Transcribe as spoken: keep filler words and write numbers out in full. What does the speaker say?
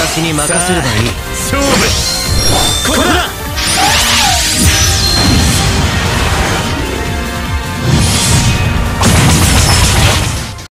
私に任せればいい。勝負